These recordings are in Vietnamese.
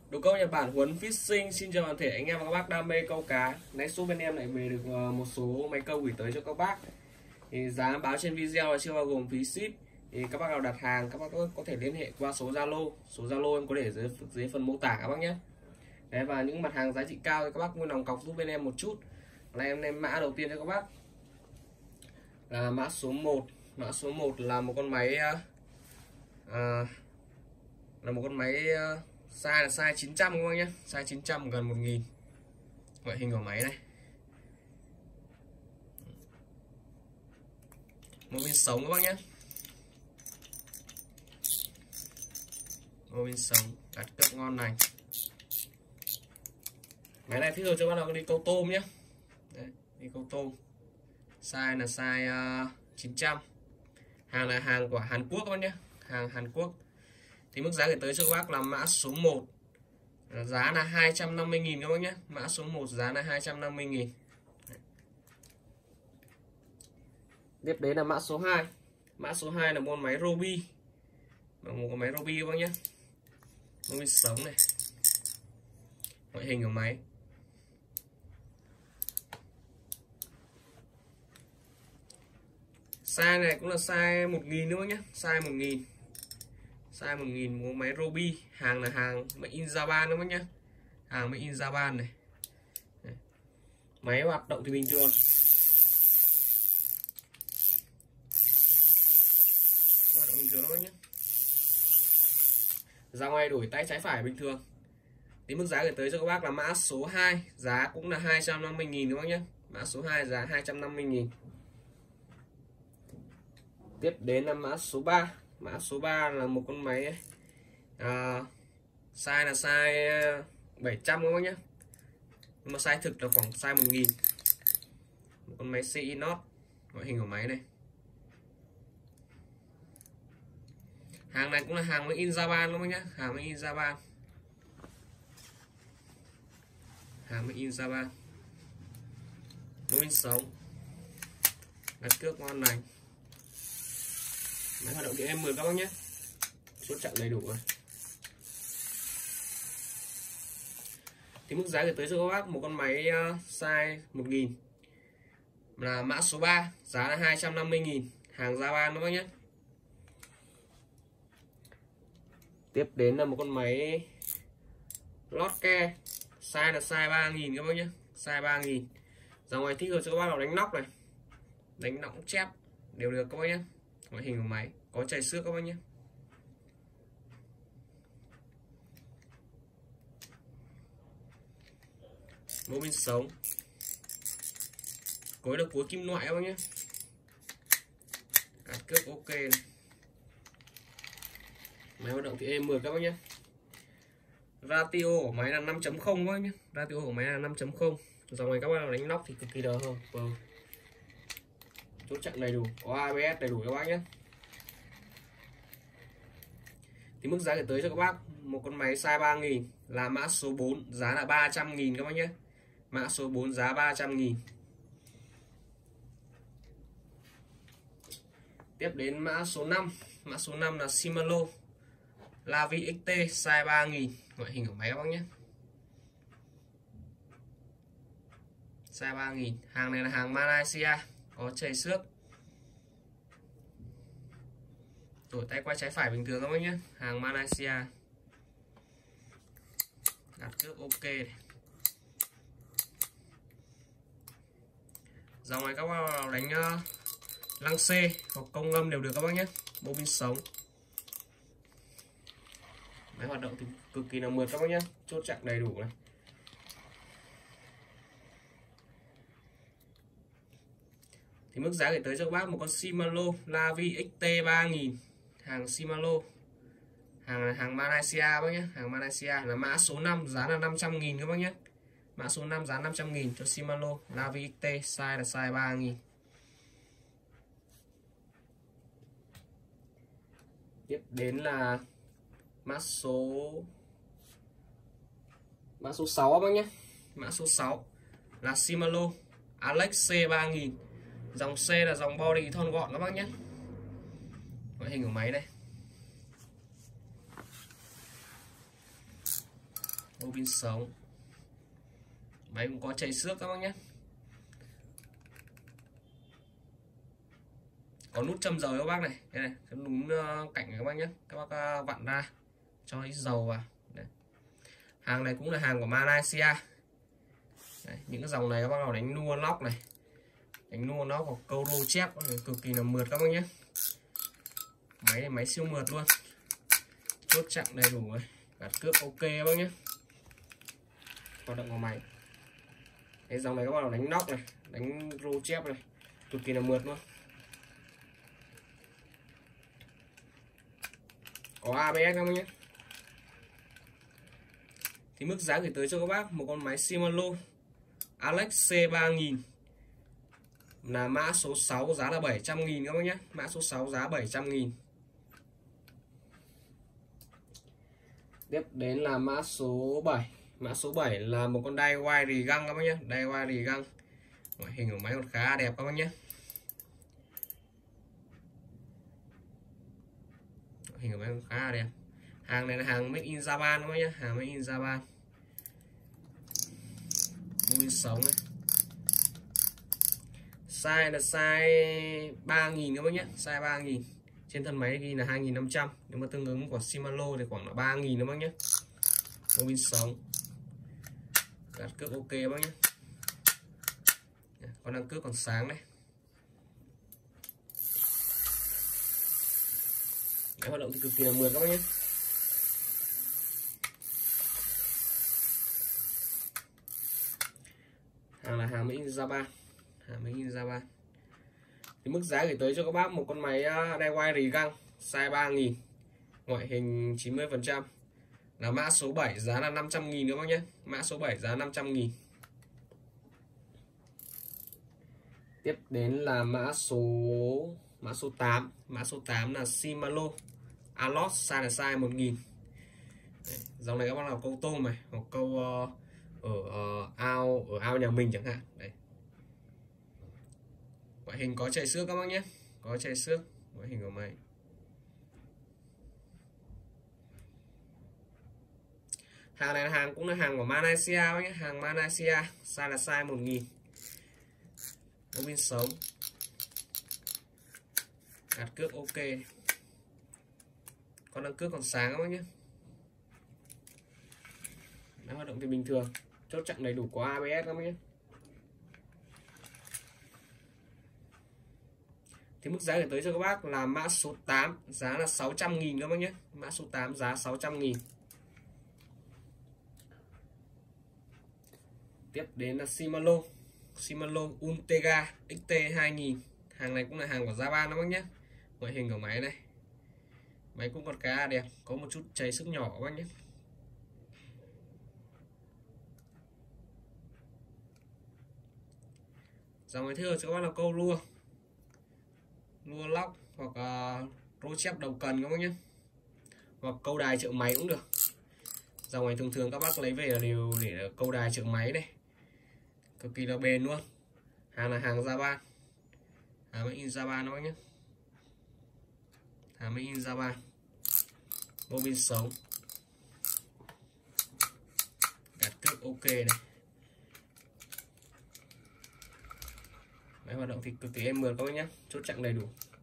Đồ câu Nhật Bản Huấn Fishing xin chào toàn thể anh em và các bác đam mê câu cá. Nay shop bên em lại về được một số máy câu gửi tới cho các bác. Thì giá báo trên video là chưa bao gồm phí ship. Thì các bác nào đặt hàng các bác có thể liên hệ qua số Zalo. Số Zalo em có để dưới phần mô tả các bác nhé. Đấy, và những mặt hàng giá trị cao thì các bác vui lòng cọc giúp bên em một chút. Này em đem mã đầu tiên cho các bác là mã số 1. Mã số 1 là một con máy size là size 900 các bác nhé, size 900 gần 1000. Ngoại hình của máy này, một viên sống các bác nhé, một viên sống đặt cất ngon lành. Máy này thích hợp cho bắt đầu đi câu tôm nhé. Đấy, đi câu tôm. Size là size 900. Hàng là hàng của Hàn Quốc các bác nhé, hàng Hàn Quốc. Thì mức giá gửi tới cho các bác là mã số 1, giá là 250.000 các bác nhé. Mã số 1 giá là 250.000. Tiếp đến là mã số 2. Mã số 2 là một máy Robi. Một con máy Robi các bác nhé. Robi sống này. Ngoại hình của máy. Size này cũng là size 1000 nữa nhé, size 1000. Size 1000 một máy Robi, hàng là hàng made in Japan các bác nhé. Hàng made in Japan này. Đấy. Máy hoạt động thì bình thường. Hoạt động bình thường các bác nhé. Ra ngoài đổi tay trái phải bình thường. Thì mức giá gửi tới cho các bác là mã số 2, giá cũng là 250.000 các bác nhé. Mã số 2 giá 250.000. Tiếp đến là mã số 3. Mã số 3 là một con máy size là size 700 các bác nhé. Nhưng mà size thực là khoảng size 1000. Một con máy CI Not. Ngoại hình của máy này. Hàng này cũng là hàng made in Japan các bác nhé, hàng made in Japan. Hàng made in Japan. Một viên sống. Đặt cước ngon lành. Máy hoạt động điện em 10 các bác nhé. Chốt chặn đầy đủ rồi. Thì mức giá gửi tới cho các bác một con máy size 1000 là mã số 3, giá là 250.000, hàng Japan các bác nhé. Tiếp đến là một con máy Lotke, size là size 3000 các bác nhé, size 3000. Ra ngoài thích hợp cho các bác nào đánh nóc này, đánh nóc chép đều được các bác nhé. Ngoại hình của máy có chảy xước các bác nhé. Mô bin sống. Cối là cối kim loại các bác nhé. Cắt cước ok này. Máy hoạt động thì êm 10 các bác nhé. Ratio của máy là 5.0 các bác nhé. Ratio của máy là 5.0. Dòng ngoài các bác nào đánh nóc thì cực kỳ đỡ hơn. Chốt chặn đầy đủ, có ABS đầy đủ các bác nhé. Thì mức giá gửi tới cho các bác một con máy size 3000 là mã số 4, giá là 300.000 các bác nhé. Mã số 4 giá 300.000. Tiếp đến mã số 5. Mã số 5 là Shimano Lavi XT size 3000. Ngoại hình của máy các bác nhé. Size 3000. Hàng này là hàng Malaysia, có chảy xước. Đổi tay quay trái phải bình thường các bác nhé. Hàng Malaysia. Đặt cước ok này. Dòng này các bác đánh lăng C hoặc công ngâm đều được các bác nhé. Bô bin sống. Máy hoạt động thì cực kỳ là mượt các bác nhé. Chốt chặn đầy đủ này. Thì mức giá gửi tới cho các bác một con Shimano Lavi XT 3000, hàng Shimano, hàng Malaysia bác nhé, hàng Malaysia là mã số 5, giá là 500.000 các bác nhé. Mã số 5 giá 500.000 cho Shimano Lavi XT, size là size 3000. Tiếp đến là mã số 6 các bác nhé. Mã số 6 là Shimano Alex C 3000. Dòng C là dòng body thon gọn các bác nhé. Ngoại hình của máy đây. Ô bin sống. Máy cũng có chảy xước các bác nhé. Có nút châm dầu các bác này, đây này, đúng cạnh các bác nhé. Các bác vặn ra cho ít dầu vào. Đấy. Hàng này cũng là hàng của Malaysia. Đấy, những cái dòng này các bác nào đánh nua lóc này, đánh nua nó có câu rô chép cực kỳ là mượt các bác nhé. Máy này máy siêu mượt luôn, chốt chặn đầy đủ rồi, gạt cước ok các bác nhé. Hoạt động của máy. Cái dòng này các bác nào đánh nóc này, đánh rô chép này, cực kỳ là mượt luôn. Có ABS các bác nhé. Thì mức giá gửi tới cho các bác một con máy Shimano Alex C3000 là mã số 6 giá là 700.000 các bác nhé. Mã số 6 giá 700.000. Tiếp đến là mã số 7. Mã số 7 là một con DIY rì găng các bác nhé. DIY rì găng. Ngoại hình của máy còn khá đẹp các bác nhé. Ngoại hình của máy còn khá đẹp. Hàng này là hàng made in Japan các bác nhé. Hàng made in Japan. Mui sống này. Size là size 3000 các bác nhé. Size 3000. Trên thân máy ghi là 2500. Nếu mà tương ứng của Shimano thì khoảng là 3000 các bác nhé. Mui sống. Gạt cước ok các bác nhé. Con đăng cước còn sáng này. Cái hoạt động thì cực kỳ là mượt các bác nhé. Hàng là hàng Mỹ Japan. Hàng Mỹ Japan. Thì mức giá gửi tới cho các bác một con máy DIY rì găng size 3000, ngoại hình 90%, là mã số 7 giá là 500.000 các bác nhé. Mã số 7 giá 500.000. Tiếp đến là mã số 8. Mã số 8 là Shimano Alot, size là size 1000. Đấy, dòng này các bác nào câu tôm này, hoặc câu ở ao nhà mình chẳng hạn. Đấy. Ngoại hình có chảy xước các bác nhé. Có chảy xước ngoại hình của máy. Hàng này là hàng cũng là hàng của Malaysia các nhé. Hàng Malaysia, size là size 1000. Ô bin sống. Gạt cước ok. Con đăng cước còn sáng các bác nhé. Đã hoạt động thì bình thường, chốt chặn đầy đủ, có ABS các bác nhé. Thì mức giá gửi tới cho các bác là mã số 8 giá là 600.000 các bác nhé. Mã số 8 giá 600.000. Tiếp đến là Shimano Ultegra XT2000. Hàng này cũng là hàng của Japan các bác nhé. Ngoại hình của máy này, máy cũng còn khá đẹp, có một chút cháy sức nhỏ các bác nhé. Dòng máy thưa cho các bác là câu lua lóc hoặc rô chép đầu cần các bác nhé, hoặc câu đài trợ máy cũng được. Dòng này thường các bác lấy về là đều để câu đài trợ máy này, cực kỳ là bền luôn. Hàng là hàng Japan, hàng made in Japan các bác nhé. Hàng made in Japan. Bô bin sống. Gạt cước ok này. Máy hoạt động thì cực kỳ êm mượt các bác nhé. Chốt chặn đầy đủ.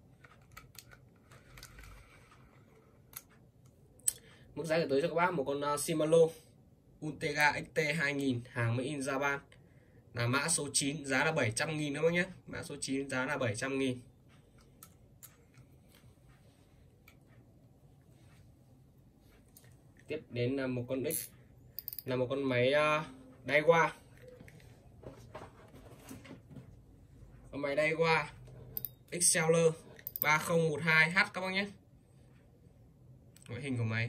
Mức giá gửi tới cho các bác một con Shimano Ultegra XT2000 hàng made in Japan là mã số 9 giá là 700.000 các bác nhé. Mã số 9 giá là 700.000. Tiếp đến là một con X, là một con máy DIY. Con máy DIY Exceller 3012H các bác nhé. Ngoại hình của máy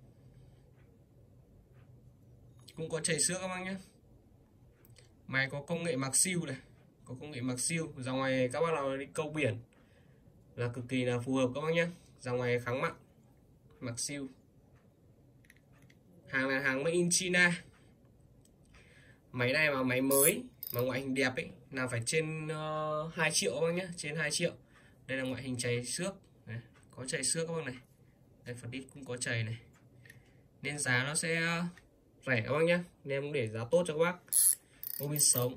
cũng có chảy xước các bác nhé. Máy có công nghệ mặc siêu này, có công nghệ mặc siêu. Dòng này các bác nào đi câu biển là cực kỳ là phù hợp các bác nhé. Dòng này kháng mặn, mặc siêu. Hàng là hàng made in China. Máy này mà máy mới mà ngoại hình đẹp ấy là phải trên 2 triệu các bác nhé, trên 2 triệu. Đây là ngoại hình chảy xước này, có chảy xước các bác này. Đây phần đít cũng có chảy này, nên giá nó sẽ rẻ các bác nhé, nên em cũng để giá tốt cho các bác. Ô bin sống,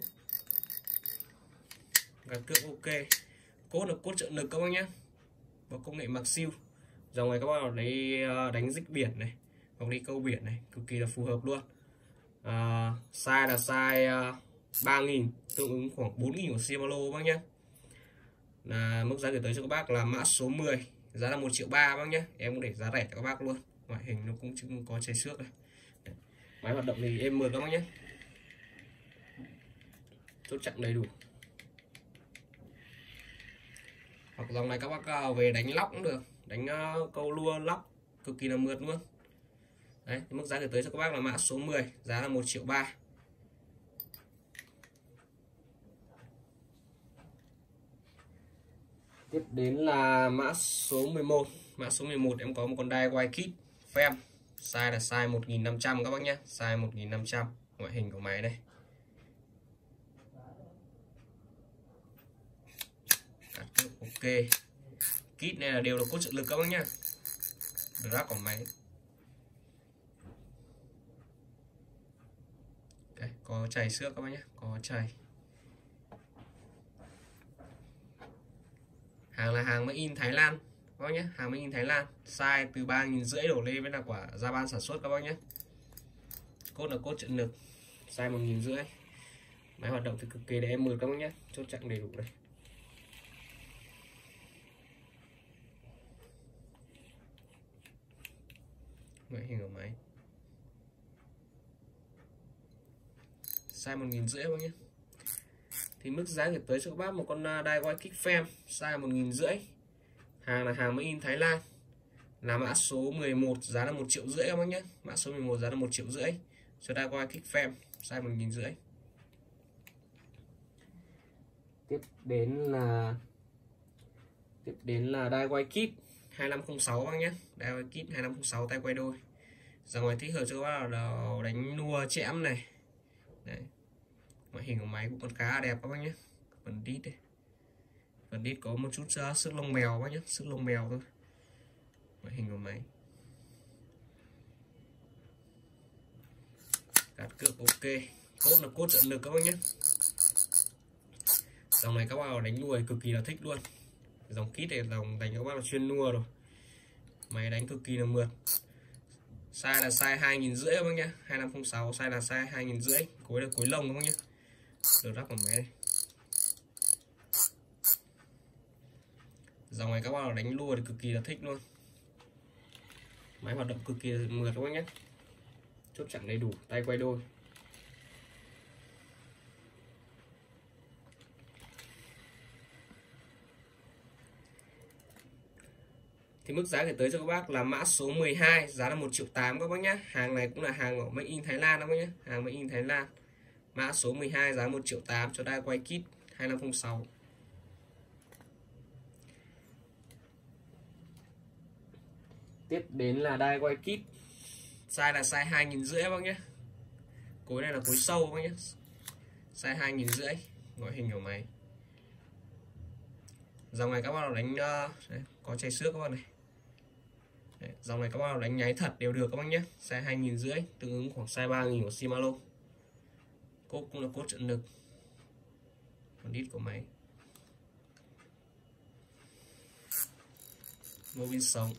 gạt cước ok, cốt là cốt trợ lực các bác nhé, và công nghệ mặc siêu. Dòng này các bác đấy đánh dích biển này hoặc đi câu biển này cực kỳ là phù hợp luôn. Size là size 3000, tương ứng khoảng 4000 của Shimano các bác nhé. Là mức giá gửi tới cho các bác là mã số 10, giá là 1.300.000 bác nhé. Em cũng để giá rẻ cho các bác luôn. Ngoại hình nó cũng chưa có chảy xước này. Máy hoạt động thì êm mượt các bác nhé, chốt chặn đầy đủ. Hoặc dòng này các bác về đánh lóc cũng được, đánh câu lua lóc cực kỳ là mượt luôn. Đấy, mức giá gửi tới cho các bác là mã số 10, giá là 1.300.000. Tiếp đến là mã số 11. Mã số 11 em có một con DIY kit Fem, size là size 1500 các bác nhé, size 1500. Ngoại hình của máy đây, ok. Kit này là đều là cốt trợ lực các bác nhé, drag của máy. Đây, có chảy xước các bác nhé, có chảy. Hàng là hàng made in Thái Lan các bác nhé, hàng made in Thái Lan, size từ 3.500 đổ lên với là quả ra ban sản xuất các bác nhé. Cốt là cốt trợ lực, size 1.500. Máy hoạt động thì cực kỳ để em mượt các bác nhé, chốt chặn đầy đủ đây. Ngoại hình của máy size 1.500 các bác nhé. Thì mức giá gửi tới cho các bác một con DIY kit Fem size 1.500. Hàng là hàng made in Thái Lan, là mã số 11, giá là 1.500.000 các bác nhé. Mã số 11 giá là 1.500.000 cho DIY kit Fem size 1.500. Tiếp đến là DIY kit 2506 các bác nhé. DIY kit 2506 tay quay đôi. Dòng này thích hợp cho các bác là đánh nua chẽm này. Đấy. Ngoại hình của máy cũng còn khá đẹp các bác nhé. Phần đít đây, phần đít có một chút sức lông mèo các bác nhé, sức lông mèo thôi. Ngoại hình của máy, cát cước ok, cốt là cốt trợ lực các bác nhé. Dòng này các bác đánh nuôi cực kỳ là thích luôn. Dòng kit này dòng đánh các bác là chuyên nua rồi, máy đánh cực kỳ là mượt. Size là size 2.500 các bác nhé, 2506 size là size 2.500, cối là cối lông các bác nhé. Được rắc của máy đây. Dòng này các bác đánh lua thì cực kỳ là thích luôn. Máy hoạt động cực kỳ là mượt các bác nhé, chốt chặn đầy đủ, tay quay đôi. Thì mức giá gửi tới cho các bác là mã số 12, giá là 1.800.000 các bác nhé. Hàng này cũng là hàng của made in Thái Lan các bác nhé, hàng made in Thái Lan. Mã số 12 giá 1.800.000 cho DIY kit 2506. Tiếp đến là DIY kit, size là size 2.500 các bác nhé. Cối này là cối sâu các bác nhé, size 2.500. Ngoại hình của máy, dòng này các bác nào đánh đấy, có chảy xước các bác này. Đấy, dòng này các bác nào đánh nháy thật đều được các bác nhé, size 2.500, tương ứng khoảng size 3.000 của Shimano. Cốt cũng là cốt trợ lực, phần đít của máy, mô bin sống,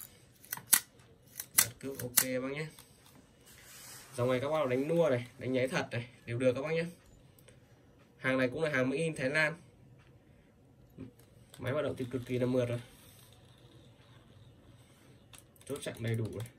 đặt cước ok các bác nhé. Dòng này các bác nào đánh nua này, đánh nháy thật này đều được các bác nhé. Hàng này cũng là hàng made in Thái Lan, máy hoạt động thì cực kỳ là mượt rồi, chốt chặn đầy đủ này.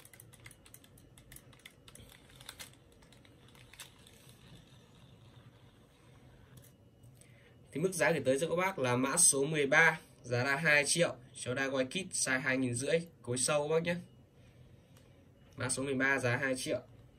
Thì mức giá gửi tới cho các bác là mã số 13, giá là 2 triệu cho DIY kit size 2.500, cối sâu các bác nhé. Mã số 13 giá 2 triệu.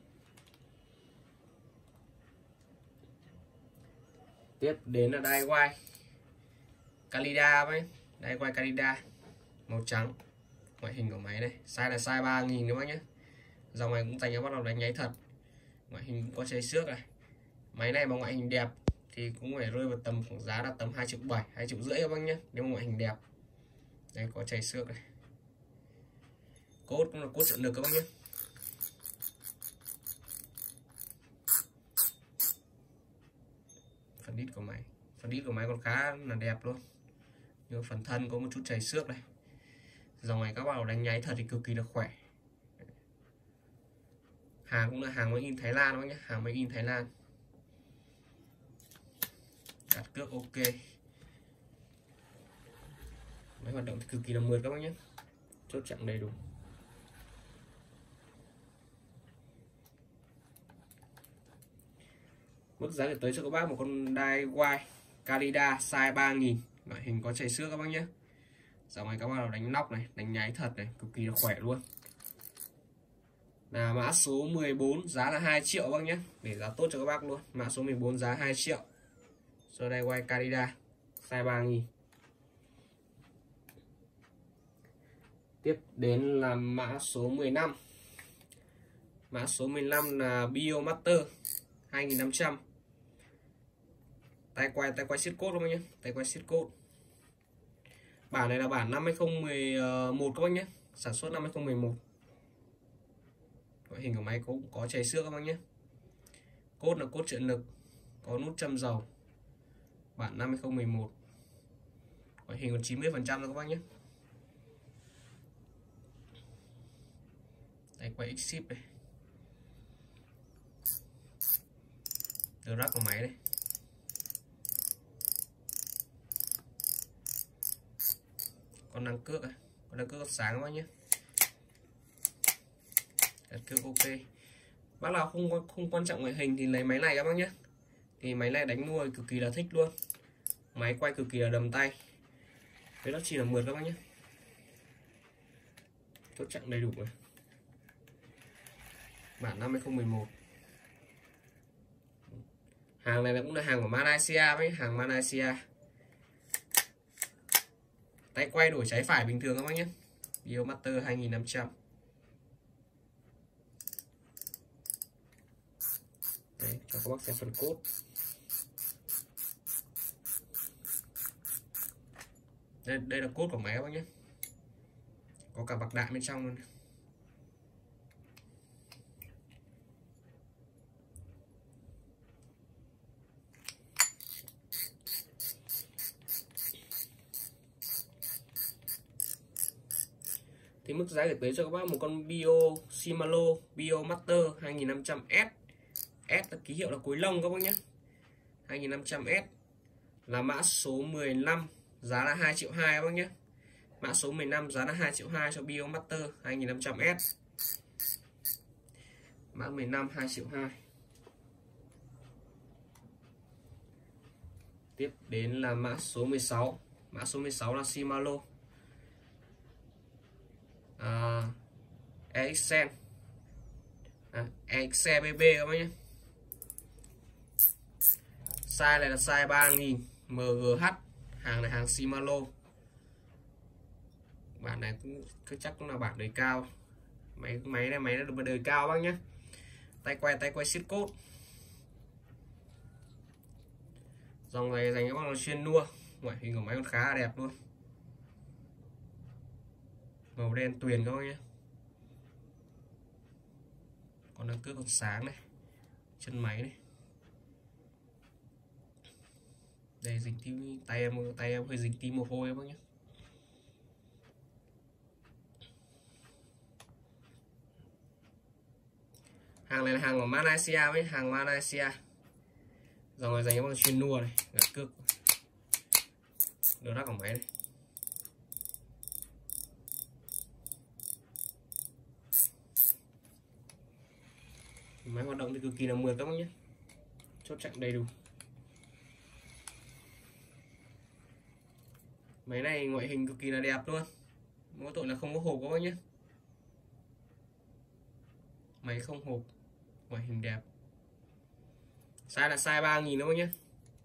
Tiếp đến là DIY Calida với DIY Calida màu trắng. Ngoại hình của máy này, size là size 3.000 các bác nhé. Dòng này cũng dành cho bắt đầu đánh nháy thật. Ngoại hình cũng có chảy xước này. Máy này mà ngoại hình đẹp thì cũng phải rơi vào tầm khoảng giá là tầm 2.700.000, 2.500.000 các bác nhé, nếu mà ngoại hình đẹp. Đây có chảy xước này. Cốt cũng là cốt trợ lực các bác nhé. Phần đít của máy còn khá là đẹp luôn, nhưng phần thân có một chút chảy xước này. Dòng này các bạn đánh nháy thật thì cực kỳ là khỏe. Hàng cũng là hàng máy in Thái Lan các bác nhé, hàng máy in Thái Lan. Đặt cước ok. Máy hoạt động thì cực kỳ là mượt các bác nhé, chốt chặn đầy đủ. Mức giá gửi tới cho các bác một con DIY Calida size 3000, loại hình có chảy xước các bác nhé. Dòng này các bác đánh nóc này, đánh nháy thật này, cực kỳ là khỏe luôn. Là mã số 14, giá là 2 triệu bác nhé, để giá tốt cho các bác luôn. Mã số 14 giá 2 triệu cho DIY Calida size 3000. Tiếp đến là mã số 15. Mã số 15 là Biomaster 2500. Tay quay siết cốt các bác nhé, tay quay siết cốt. Bản này là bản năm 2011 các bác nhé, sản xuất năm 2011. Loại hình của máy cũng có chảy xước các bác nhé. Cốt là cốt trợ lực, có nút châm dầu. Bản năm 2011. Loại hình còn 90% rồi các bác nhé. Tay quay X-Ship này. Từ rắc của máy đây. Con đăng cước này, con đăng cước sáng các bác nhé. Đặt cước ok. Bác nào không quan trọng ngoại hình thì lấy máy này các bác nhé. Thì máy này đánh nuôi cực kỳ là thích luôn. Máy quay cực kỳ là đầm tay. Đấy nó chỉ là mượt các bác nhé. Chốt chặn đầy đủ rồi. Bản năm 2011. Hàng này cũng là hàng của Malaysia với hàng Malaysia. Tay quay đổi trái phải bình thường các bác nhé. Biomaster 2500. Đấy, cho các bác xem phần cốt. Đây là cốt của máy các bác nhé. Có cả bạc đạn bên trong luôn. Thì mức giá gửi tới cho các bác một con Shimano Biomaster 2500S. S là ký hiệu là cối lông các bác nhé. 2500S là mã số 15, giá là 2 triệu 2 các bác nhé. Mã số 15 giá là 2 triệu 2 cho Biomaster 2500S. Mã 15 2 triệu 2. Tiếp đến là mã số 16. Mã số 16 là Shimano EXCEL BB các bác nhé. Size này là size 3000 MGH. Hàng này hàng Shimano. Bản này cũng chắc cũng là bản đời cao. Máy này được đời cao bác nhé. Tay quay siết cốt. Dòng này dành cho các bác chuyên nua. Ngoại hình của máy còn khá là đẹp luôn. Màu đen tuyền các bác nhé. Còn đăng cước còn sáng này. Chân máy này. Đây dính tí tay em hơi dính tí mồ hôi các bác nhé. Hàng này là hàng của Malaysia với hàng Malaysia. Dòng này dành cho các bác chuyên nua này, gạt cước. Đồ rác của máy này. Máy hoạt động thì cực kỳ là mượt các bác nhé. Chốt chặn đầy đủ. Máy này ngoại hình cực kỳ là đẹp luôn. Mỗi tội là không có hộp các bác nhé. Máy không hộp, ngoại hình đẹp. Size là size 3000 các bác nhé.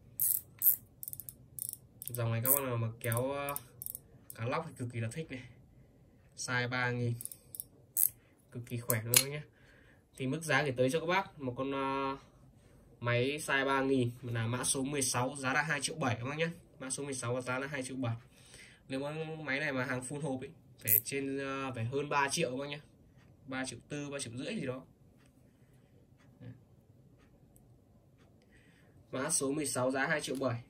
Dòng này các bác nào mà kéo cá lóc thì cực kỳ là thích này. Size 3000, cực kỳ khỏe luôn các bác nhé. Thì mức giá gửi tới cho các bác một con máy size 3000 là mã số 16, giá là 2 triệu 7 các bác nhé. Mã số 16 giá là 2 triệu 7. Nếu mà máy này mà hàng full hộp ấy, phải hơn 3 triệu các bác nhé. 3 triệu 4, 3 triệu rưỡi gì đó. Mã số 16 giá 2 triệu 7.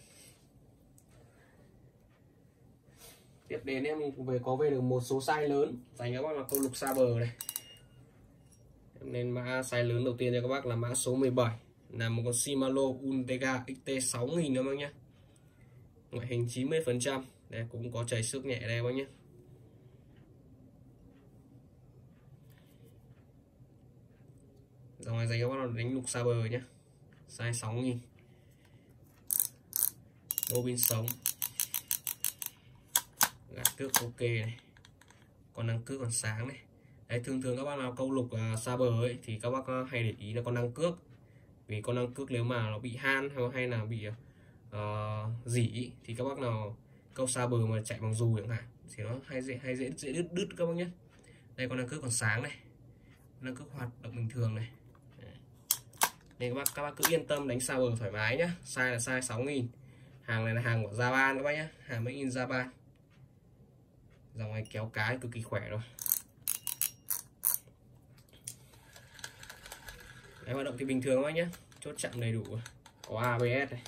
Tiếp đến em có về được một số size lớn dành cho các bác là câu lục xa bờ này. Nên mã size lớn đầu tiên cho các bác là mã số 17, là một con Shimano Ultegra XT 6000 các bác nhé. Ngoại hình 90%. Đây cũng có chảy xước nhẹ đây các bác nhé. Dòng này dành cho các bác đánh lục xa bờ nhé. Size 6000. Bô pin sống. Gạt cước ok này. Con năng cước còn sáng này. Đấy, thường các bác nào câu lục xa bờ ấy thì các bác hay để ý là con năng cước. Vì con năng cước nếu mà nó bị han hay là bị rỉ thì các bác nào câu xa bờ mà chạy bằng dù chẳng hạn thì nó hay dễ đứt các bác nhé. Đây con năng cước còn sáng này. Năng cước hoạt động bình thường này. Đấy. Nên các bác cứ yên tâm đánh xa bờ thoải mái nhá. Size là size 6000. Hàng này là hàng của Japan các bác nhé, hàng made in Japan. Dòng này kéo cái cực kỳ khỏe rồi. Đấy, hoạt động thì bình thường các bác nhé, chốt chặn đầy đủ, có ABS này.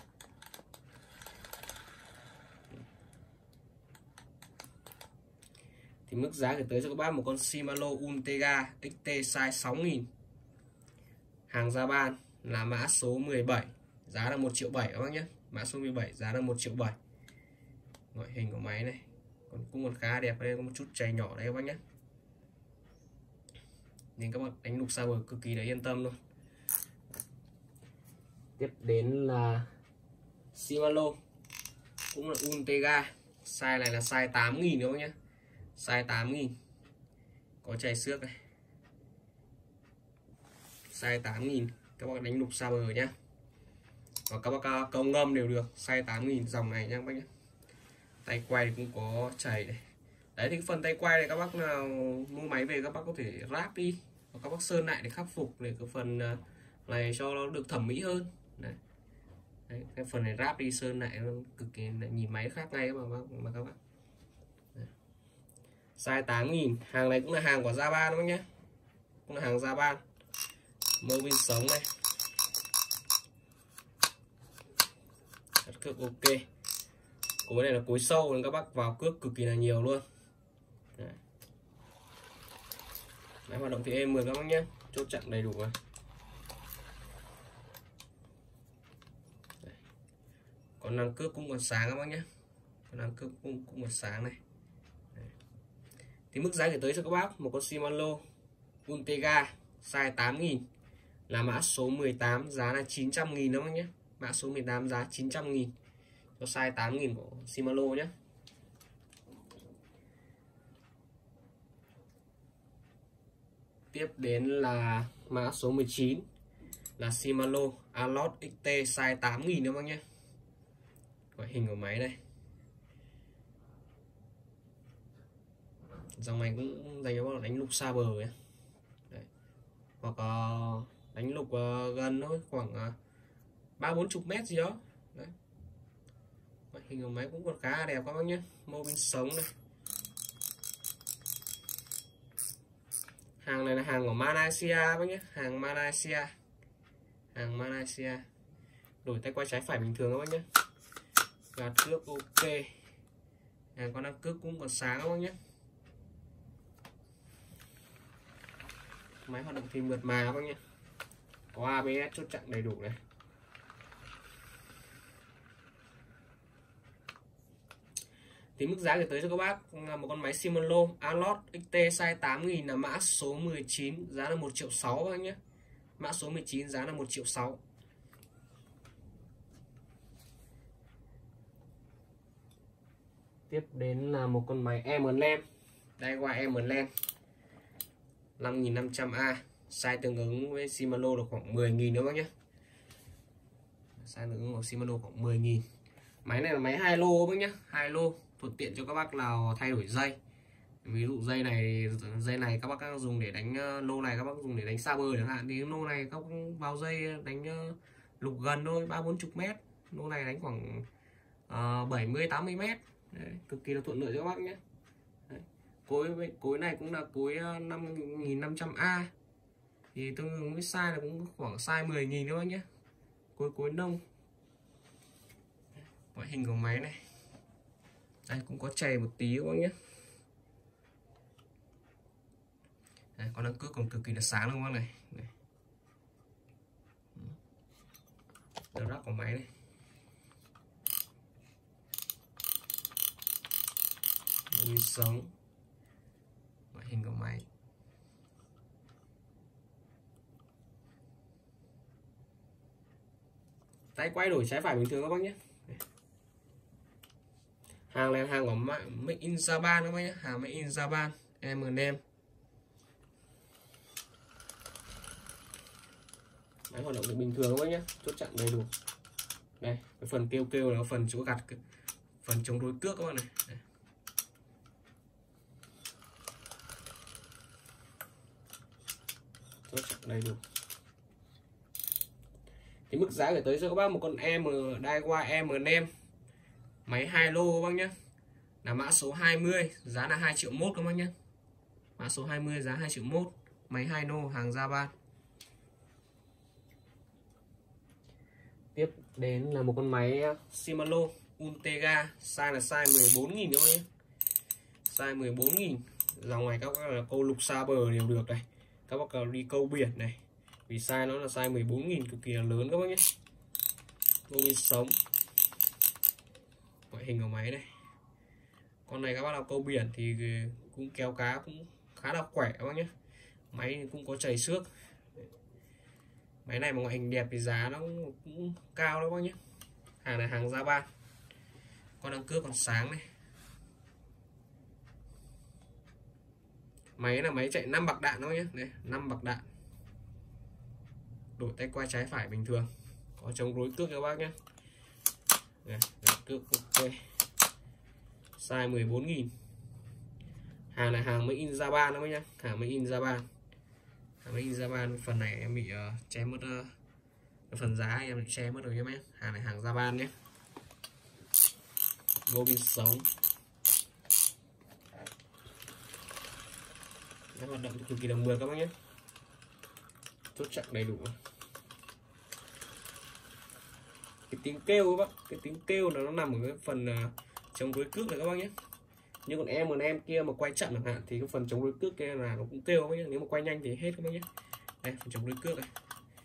Thì mức giá gửi tới cho các bác một con Shimano Ultegra XT size 6000. Hàng Japan là mã số 17, giá là 1 triệu 7 các bác nhé. Mã số 17 giá là 1 triệu 7. Ngoại hình của máy này cũng còn khá đẹp, đây có một chút chày nhỏ đây các bác nhé. Nên các bạn đánh lục xa bờ cực kỳ là yên tâm luôn. Tiếp đến là Shimano, cũng là Ultegra. Size này là size 8000 các bác nhé. Size 8000. Có chày xước này. Size 8000. Các bạn đánh lục xa bờ nhé. Và các bác câu ngâm đều được. Size 8000 dòng này nha các bác nhé. Tay quay cũng có chày này. Đấy thì phần tay quay này các bác nào mua máy về các bác có thể ráp đi và các bác sơn lại để khắc phục để cái phần này cho nó được thẩm mỹ hơn. Đấy. Đấy, cái phần này ráp đi sơn lại nó cực kỳ nhìn máy khác ngay mà các bác. Đấy. Size 8000, hàng này cũng là hàng của Japan các bác nhé. Cũng là hàng Japan. Mô pin sống này. Cắt cước ok. Cối này là cối sâu nên các bác vào cước cực kỳ là nhiều luôn. Đấy. Đấy, hoạt động thì êm mượt các bác nhé, chốt chặn đầy đủ rồi. Đấy. Còn năng cước cũng còn sáng các bác nhé, còn năng cước cũng còn sáng này. Đấy. Thì mức giá gửi tới cho các bác một con Shimano Ultegra size 8000 là mã số 18, giá là 900.000 các bác nhé. Mã số 18 giá 900.000 cho size 8000 của Shimano nhé. Tiếp đến là mã số 19 là Shimano Alot XT size 8000 các bác nhé. Ngoại hình của máy đây. Dòng này cũng dành cho các bạn đánh lục xa bờ nhé. Đấy. Hoặc đánh lục gần thôi, khoảng 30-40 mét gì đó. Đấy. Ngoại hình của máy cũng còn khá đẹp các bác nhé. Mô pin sống này. Hàng này là hàng của Malaysia bác nhé, hàng Malaysia. Hàng Malaysia. Đổi tay quay trái phải bình thường các bác nhé. Gạt cước ok. Hàng con năng cước cũng còn sáng các bác nhé. Máy hoạt động thì mượt mà các bác nhé. Có ABS chốt chặn đầy đủ này. Thì mức giá gửi tới cho các bác là một con máy Shimano Alot XT size 8000 là mã số 19, giá là 1 triệu 6 các bác nhé. Mã số 19 giá là 1 triệu 6. Tiếp đến là một con máy Emblem, Daiwa Emblem 5500A, size tương ứng với Shimano là khoảng 10.000 nữa bác nhé. Size tương ứng của Shimano khoảng 10.000. Máy này là máy 2 lô bác nhé, 2 lô, thuận tiện cho các bác nào thay đổi dây. Ví dụ dây này các bác dùng để đánh lô này các bác dùng để đánh xa bờ chẳng hạn, thì lô này các bác vào dây đánh lục gần thôi, 30-40 mét. Lô này đánh khoảng 70-80 mét. Đấy, cực kỳ là thuận lợi cho các bác nhé. Đấy. Cối này cũng là cối 5500A, thì tương ứng với size là cũng khoảng size 10.000 các bác nhé. cuối nông. Ngoại hình của máy này. Đây cũng có chày một tí các bác nhé. Đây, con đăng cước còn cực kỳ là sáng luôn các bác này. Đầu rắc của máy này. Nguyên sống. Ngoại hình của máy. Tay quay đổi trái phải bình thường các bác nhé. Hàng này là hàng của Made in Japan các bác nhé, hàng Made in Japan M&M. Máy hoạt động bình thường các bác nhé, chốt chặn đầy đủ. Đây, cái phần kêu là phần chỗ gạt, phần chống đối cước các bạn này. Đây. Chốt chặn đầy đủ. Thì mức giá gửi tới cho các bác một con Daiwa M&M máy 2 lô các bác nhé, là mã số 20, giá là 2,1 triệu các bác nhé. Mã số 20 giá 2,1 triệu, máy 2 lô hàng Japan. Tiếp đến là một con máy Shimano Ultegra, size là size 14.000 các bác nhé. Size 14.000, dòng này các bác là câu lục xa bờ đều được này. Các bác đi câu biển này. Vì size nó là size 14.000, cực kỳ là lớn các bác nhé. Lô bên sống. Ngoại hình của máy này. Con này các bác nào câu biển thì cũng kéo cá cũng khá là khỏe các bác nhé. Máy cũng có chảy xước. Máy này mà ngoại hình đẹp thì giá nó cũng cao đó các bác nhé. Hàng này hàng Japan. Con đăng cước còn sáng này. Máy là máy chạy 5 bạc đạn đó nhé. Đây, 5 bạc đạn. Đổi tay quay trái phải bình thường. Có chống rối cước các bác nhé. Đây, cước ok. Size 14.000. Hàng này hàng Made in Japan đó nhé. Hàng Made in Japan. Hàng Made in Japan. Phần này em bị che mất phần giá em bị che mất rồi nhé. Hàng này hàng Japan nhé. Vô pin sống. Nó hoạt động cực kỳ đồng mượt các bác nhé. Chốt chặn đầy đủ. Cái tiếng kêu các bác, cái tiếng kêu là nó nằm ở cái phần chống đối cước này các bác nhé. Nhưng còn em kia mà quay chậm chẳng hạn thì cái phần chống đối cước kia là nó cũng kêu các bác nhé. Nếu mà quay nhanh thì hết các bác nhé. Đây, phần chống đối cước này.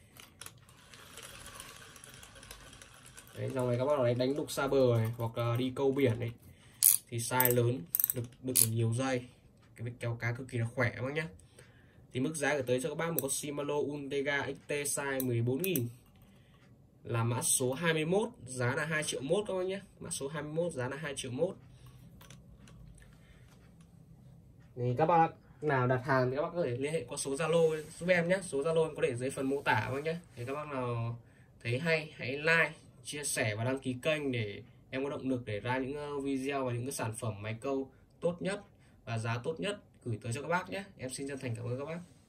Đấy, dòng này các bác nào đánh đục xa bờ này hoặc là đi câu biển này thì size lớn, được nhiều dây, cái việc kéo cá cực kỳ là khỏe các bác nhé. Thì mức giá gửi tới cho các bác một con Shimano Ultegra XT size 14.000, là mã số 21, giá là 2,1 triệu các bác nhé. Mã số 21 giá là 2,1 triệu. Thì các bác nào đặt hàng thì các bác có thể liên hệ qua số Zalo giúp em nhé. Số Zalo em có để dưới phần mô tả các bác nhé. Thì các bác nào thấy hay hãy like, chia sẻ và đăng ký kênh để em có động lực để ra những video và những cái sản phẩm máy câu tốt nhất và giá tốt nhất gửi tới cho các bác nhé. Em xin chân thành cảm ơn các bác.